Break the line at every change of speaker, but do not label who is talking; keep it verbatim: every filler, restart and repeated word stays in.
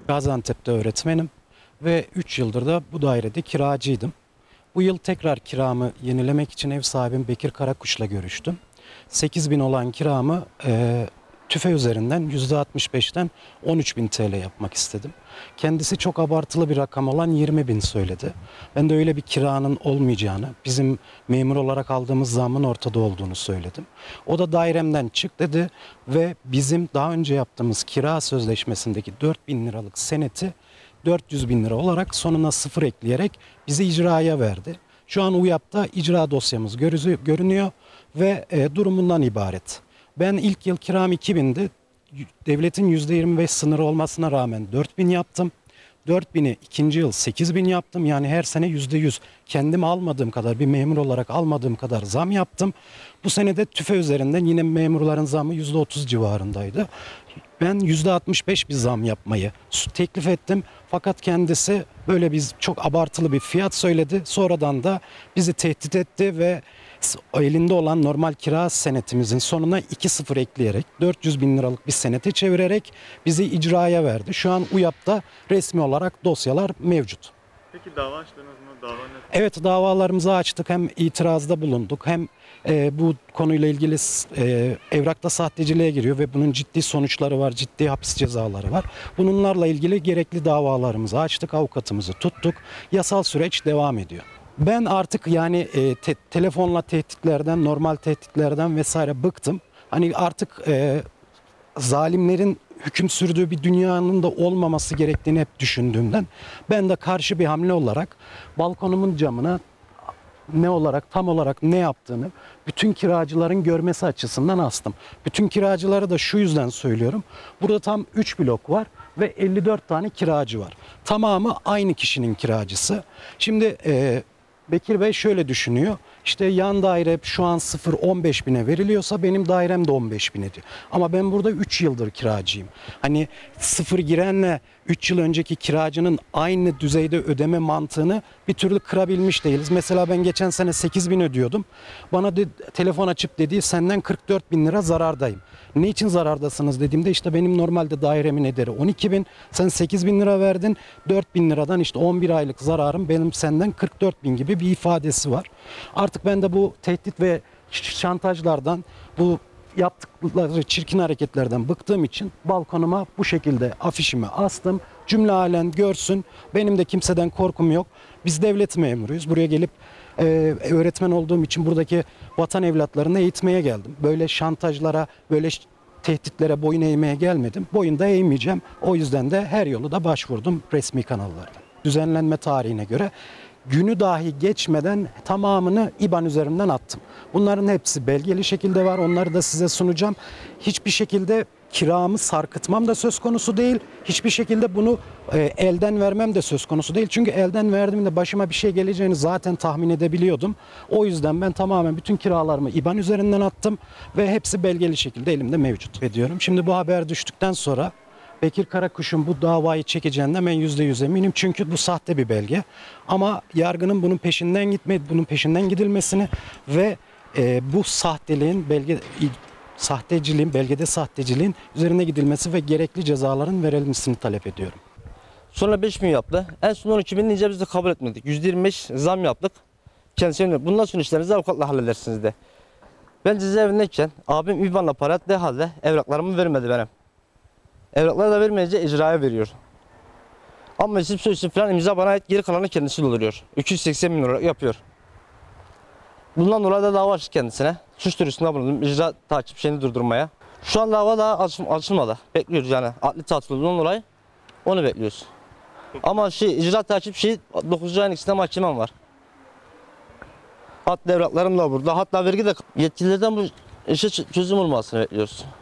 Gaziantep'te öğretmenim ve üç yıldır da bu dairede kiracıydım. Bu yıl tekrar kiramı yenilemek için ev sahibim Bekir Karakuş'la görüştüm. sekiz bin olan kiramı e, tüfe üzerinden yüzde altmış beşten on üç bin T L yapmak istedim. Kendisi çok abartılı bir rakam olan yirmi bin söyledi. Ben de öyle bir kiranın olmayacağını, bizim memur olarak aldığımız zamın ortada olduğunu söyledim. O da dairemden çık dedi ve bizim daha önce yaptığımız kira sözleşmesindeki dört bin liralık seneti dört yüz bin lira olarak sonuna sıfır ekleyerek bizi icraya verdi. Şu an UYAP'ta icra dosyamız görünüyor ve e, durumundan ibaret. Ben ilk yıl kiram iki bindi. Devletin yüzde yirmi beş sınırı olmasına rağmen dört bin yaptım. dört bini ikinci yıl sekiz bin yaptım. Yani her sene yüzde yüz kendim almadığım kadar, bir memur olarak almadığım kadar zam yaptım. Bu sene de tüfe üzerinden yine memurların zamı yüzde otuz civarındaydı. Ben yüzde altmış beş bir zam yapmayı teklif ettim. Fakat kendisi böyle bir çok abartılı bir fiyat söyledi. Sonradan da bizi tehdit etti ve elinde olan normal kira senetimizin sonuna iki sıfır ekleyerek dört yüz bin liralık bir senete çevirerek bizi icraya verdi. Şu an UYAP'ta resmi olarak dosyalar mevcut.
Peki dava açtınız mı? Dava ne?
Evet, davalarımızı açtık. Hem itirazda bulunduk hem e, bu konuyla ilgili e, evrakta sahteciliğe giriyor ve bunun ciddi sonuçları var, ciddi hapis cezaları var. Bunlarla ilgili gerekli davalarımızı açtık, avukatımızı tuttuk. Yasal süreç devam ediyor. Ben artık yani e, te telefonla tehditlerden, normal tehditlerden vesaire bıktım. Hani artık e, zalimlerin hüküm sürdüğü bir dünyanın da olmaması gerektiğini hep düşündüğümden ben de karşı bir hamle olarak balkonumun camına ne olarak, tam olarak ne yaptığını bütün kiracıların görmesi açısından astım. Bütün kiracıları da şu yüzden söylüyorum. Burada tam üç blok var ve elli dört tane kiracı var. Tamamı aynı kişinin kiracısı. Şimdi e, Bekir Bey şöyle düşünüyor. İşte yan daire şu an sıfır on beş bine veriliyorsa benim dairem de on beş bine diyor. Ama ben burada üç yıldır kiracıyım. Hani sıfır girenle üç yıl önceki kiracının aynı düzeyde ödeme mantığını bir türlü kırabilmiş değiliz. Mesela ben geçen sene sekiz bin ödüyordum. Bana de, telefon açıp dedi senden kırk dört bin lira zarardayım. Ne için zarardasınız dediğimde işte benim normalde dairemin ederi on iki bin. Sen sekiz bin lira verdin. dört bin liradan işte on bir aylık zararım benim senden kırk dört bin gibi bir ifadesi var. Artık ben de bu tehdit ve şantajlardan, bu yaptıkları çirkin hareketlerden bıktığım için balkonuma bu şekilde afişimi astım. Cümle alem görsün. Benim de kimseden korkum yok. Biz devlet memuruyuz. Buraya gelip e, öğretmen olduğum için buradaki vatan evlatlarını eğitmeye geldim. Böyle şantajlara, böyle tehditlere boyun eğmeye gelmedim. Boyun da eğmeyeceğim. O yüzden de her yolu da başvurdum resmi kanallarda. Düzenlenme tarihine göre günü dahi geçmeden tamamını İBAN üzerinden attım. Bunların hepsi belgeli şekilde var. Onları da size sunacağım. Hiçbir şekilde kiramı sarkıtmam da söz konusu değil. Hiçbir şekilde bunu e, elden vermem de söz konusu değil. Çünkü elden verdiğimde başıma bir şey geleceğini zaten tahmin edebiliyordum. O yüzden ben tamamen bütün kiralarımı İBAN üzerinden attım ve hepsi belgeli şekilde elimde mevcut ediyorum. Şimdi bu haber düştükten sonra Bekir Karakuş'un bu davayı çekeceğinden ben yüzde yüz eminim. Çünkü bu sahte bir belge. Ama yargının bunun peşinden gitme, bunun peşinden gidilmesini ve e, bu sahteliğin, belge, sahteciliğin, belgede sahteciliğin üzerine gidilmesi ve gerekli cezaların verilmesini talep ediyorum.
Sonra beş bin yaptı. En son on iki bin deyince biz de kabul etmedik. yüzde yirmi beş zam yaptık. Kendisine bundan sonra işlerinizi avukatla halledersiniz de. Ben cezaevindeyken abim İBAN'la para attığı halde evraklarımı vermedi benim. Evrakları da vermeyince icraya veriyor. Ama isim soyisim falan imza bana ait, geri kalanı kendisi dolduruyor. iki yüz seksen bin lira yapıyor. Bundan dolayı da dava açtık kendisine. Suç duyurusunda bulundum icra takip şeyini durdurmaya. Şu an dava daha açılmadı. Bekliyoruz yani adli tatilden dolayı onu bekliyoruz. Ama şey, icra takip şeyi dokuzuncu ayın ikisinde mahkemem var. Hatta evraklarım da burada. Hatta vergi de yetkililerden bu işe çözüm olmasını bekliyoruz.